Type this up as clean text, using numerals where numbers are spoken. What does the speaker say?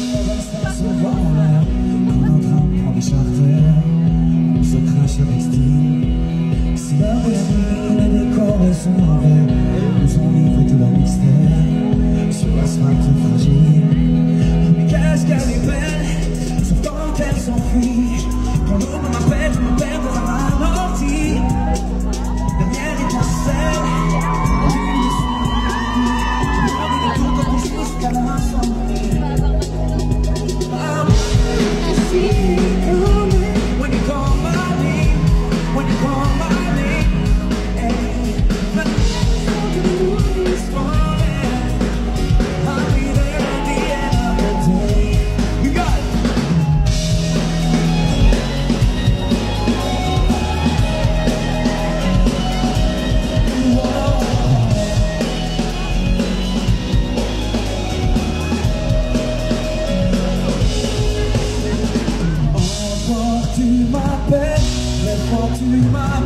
Dans un sens se voit en l'air, comme un train prend des charters, on se crache sur Extine. Si l'heure est nuit, les décors sont en verre, nous ont livré tout leur mystère sur l'asphalte fragile. Mais qu'est-ce qu'elle est belle, sauf quand elle s'enfuit. Quand l'eau m'appelle, je me perds dans un ralenti. Dernière étincelle, jusqu'à la santé. When you call my name, when you call my name, my mood is falling. I'll be there at the end of the day. You got it. Tu m'appelles, mais quand tu m'appelles